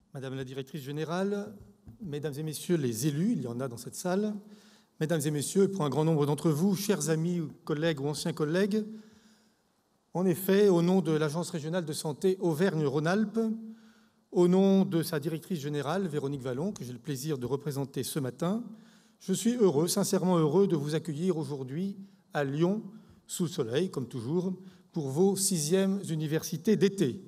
Madame la directrice générale, Mesdames et Messieurs les élus, il y en a dans cette salle, Mesdames et Messieurs, pour un grand nombre d'entre vous, chers amis, collègues ou anciens collègues, en effet, au nom de l'Agence régionale de santé Auvergne-Rhône-Alpes, au nom de sa directrice générale, Véronique Vallon, que j'ai le plaisir de représenter ce matin, je suis heureux, sincèrement heureux de vous accueillir aujourd'hui à Lyon, sous le soleil, comme toujours, pour vos 6e universités d'été.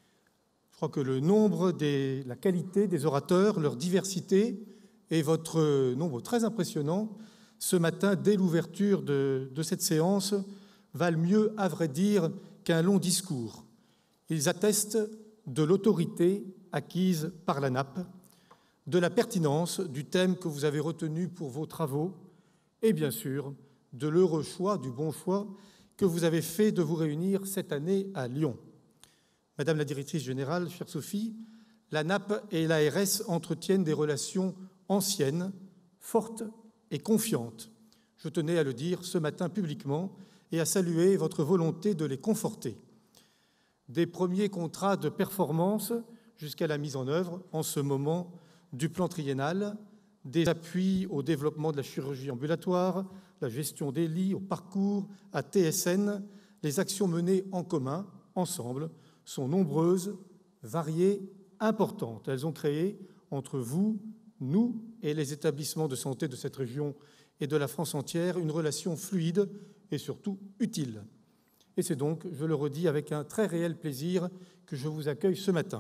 Je crois que le nombre, la qualité des orateurs, leur diversité et votre nombre très impressionnant ce matin, dès l'ouverture de cette séance, valent mieux, à vrai dire, qu'un long discours. Ils attestent de l'autorité acquise par la NAP, de la pertinence du thème que vous avez retenu pour vos travaux et bien sûr de l'heureux choix, du bon choix que vous avez fait de vous réunir cette année à Lyon. Madame la directrice générale, chère Sophie, la NAP et l'ARS entretiennent des relations anciennes, fortes et confiantes. Je tenais à le dire ce matin publiquement et à saluer votre volonté de les conforter. Des premiers contrats de performance jusqu'à la mise en œuvre, en ce moment, du plan triennal, des appuis au développement de la chirurgie ambulatoire, la gestion des lits, au parcours, à TSN, les actions menées en commun, ensemble, sont nombreuses, variées, importantes. Elles ont créé, entre vous, nous et les établissements de santé de cette région et de la France entière, une relation fluide et surtout utile. Et c'est donc, je le redis, avec un très réel plaisir que je vous accueille ce matin.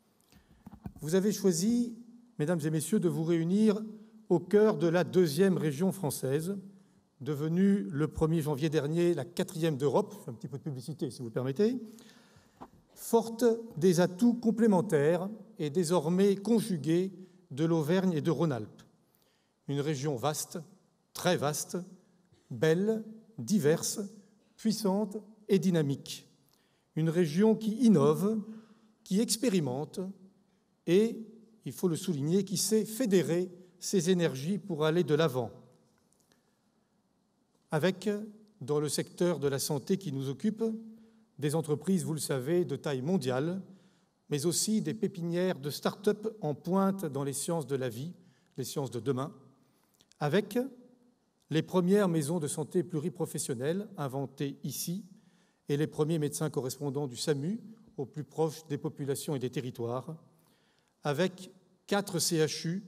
Vous avez choisi, Mesdames et Messieurs, de vous réunir au cœur de la 2e région française, devenue le 1er janvier dernier la 4e d'Europe, je fais un petit peu de publicité si vous le permettez, forte des atouts complémentaires et désormais conjugués de l'Auvergne et de Rhône-Alpes. Une région vaste, très vaste, belle, diverse, puissante et dynamique. Une région qui innove, qui expérimente et, il faut le souligner, qui sait fédérer ses énergies pour aller de l'avant. Avec, dans le secteur de la santé qui nous occupe, des entreprises, vous le savez, de taille mondiale, mais aussi des pépinières de start-up en pointe dans les sciences de la vie, les sciences de demain, avec les premières maisons de santé pluriprofessionnelles inventées ici et les premiers médecins correspondants du SAMU au plus proche des populations et des territoires, avec 4 CHU,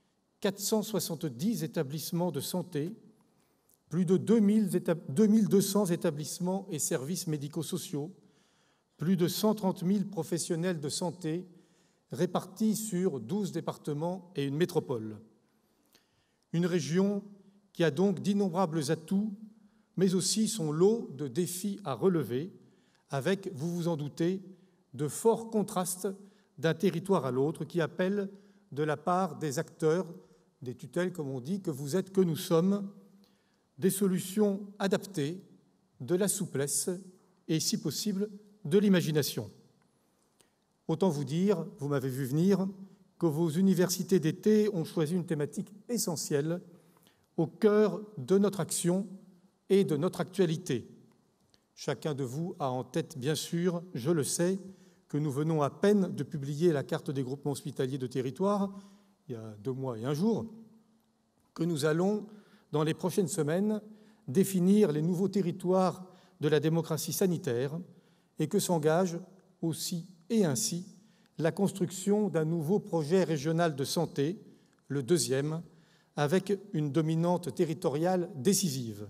470 établissements de santé, plus de 2200 établissements et services médico-sociaux, plus de 130 000 professionnels de santé répartis sur 12 départements et une métropole. Une région qui a donc d'innombrables atouts, mais aussi son lot de défis à relever, avec, vous vous en doutez, de forts contrastes d'un territoire à l'autre qui appellent de la part des acteurs, des tutelles comme on dit, que vous êtes, que nous sommes, des solutions adaptées, de la souplesse et, si possible, de l'imagination. Autant vous dire, vous m'avez vu venir, que vos universités d'été ont choisi une thématique essentielle au cœur de notre action et de notre actualité. Chacun de vous a en tête, bien sûr, je le sais, que nous venons à peine de publier la carte des groupements hospitaliers de territoire, il y a 2 mois et 1 jour, que nous allons, dans les prochaines semaines, définir les nouveaux territoires de la démocratie sanitaire et que s'engage aussi et ainsi la construction d'un nouveau projet régional de santé, le 2e, avec une dominante territoriale décisive.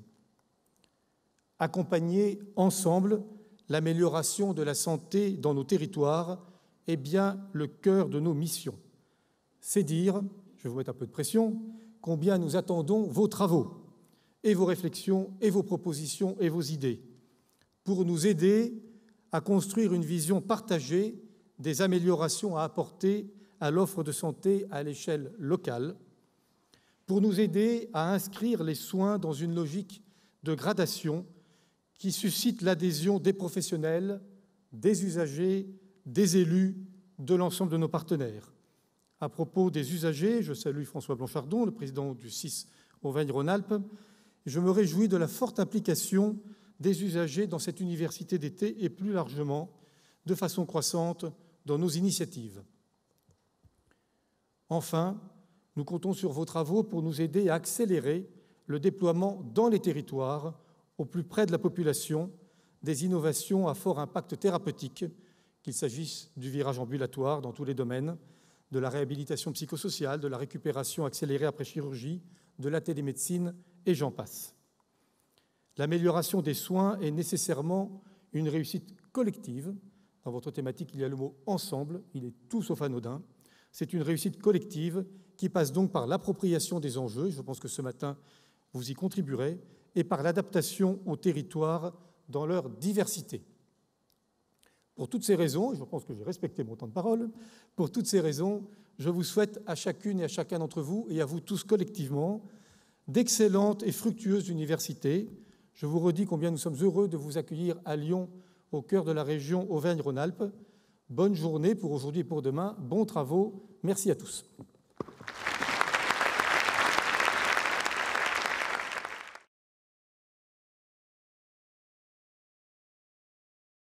Accompagner ensemble l'amélioration de la santé dans nos territoires est bien le cœur de nos missions. C'est dire, je vais vous mettre un peu de pression, combien nous attendons vos travaux et vos réflexions et vos propositions et vos idées pour nous aider à construire une vision partagée des améliorations à apporter à l'offre de santé à l'échelle locale, pour nous aider à inscrire les soins dans une logique de gradation qui suscite l'adhésion des professionnels, des usagers, des élus, de l'ensemble de nos partenaires. À propos des usagers, je salue François Blanchardon, le président du CIS Auvergne-Rhône-Alpes. Je me réjouis de la forte implication des usagers dans cette université d'été et plus largement, de façon croissante, dans nos initiatives. Enfin, nous comptons sur vos travaux pour nous aider à accélérer le déploiement dans les territoires, au plus près de la population, des innovations à fort impact thérapeutique, qu'il s'agisse du virage ambulatoire dans tous les domaines, de la réhabilitation psychosociale, de la récupération accélérée après chirurgie, de la télémédecine, et j'en passe. L'amélioration des soins est nécessairement une réussite collective. Dans votre thématique, il y a le mot « ensemble », il est tout sauf anodin. C'est une réussite collective qui passe donc par l'appropriation des enjeux, je pense que ce matin, vous y contribuerez, et par l'adaptation aux territoires dans leur diversité. Pour toutes ces raisons, et je pense que j'ai respecté mon temps de parole, pour toutes ces raisons, je vous souhaite à chacune et à chacun d'entre vous, et à vous tous collectivement, d'excellentes et fructueuses universités. Je vous redis combien nous sommes heureux de vous accueillir à Lyon, au cœur de la région Auvergne-Rhône-Alpes. Bonne journée pour aujourd'hui et pour demain. Bons travaux. Merci à tous.